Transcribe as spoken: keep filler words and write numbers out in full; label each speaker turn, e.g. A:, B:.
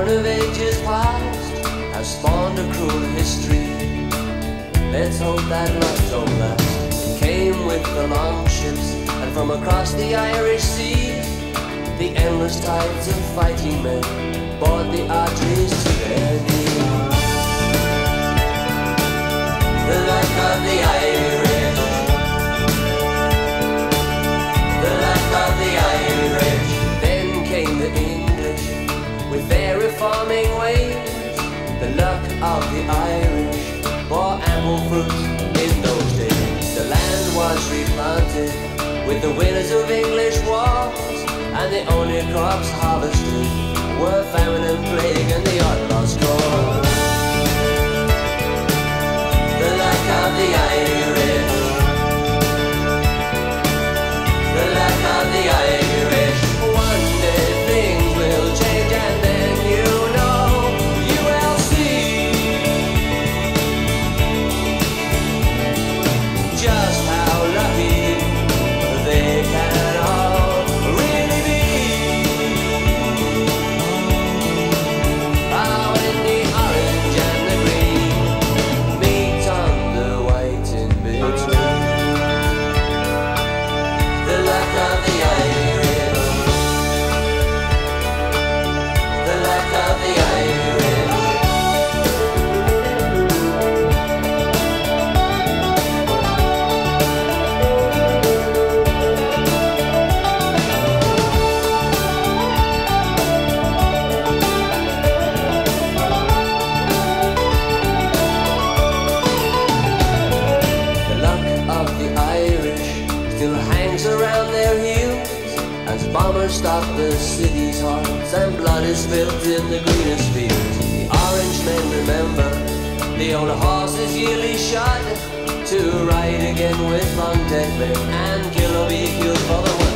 A: born of ages past, has spawned a cruel history. Let's hope that luck don't last. Came with the longships, and from across the Irish seas, the endless tides of fighting men brought the arteries to their knees. The luck of the Irish, the luck of the Irish. Then came the English with their reforming ways. The luck of the Irish bore ample fruit in those days. The land was replanted with the winners of English wars, and the only crops harvested were famine and plague and the odd lost cause. The luck of the Irish, the luck of the Irish. One day things will change, and then you know you will see just how lucky they can all really be. Ah, when the orange and the green meet on the white in between. The luck of the Irish, the luck of the Irish. The luck of the Irish still hangs around their heels as bombers stop the city's hearts and blood is spilt in the greenest fields. The orange men remember the old horses yearly shod to ride again with long dead men and kill or be killed for the one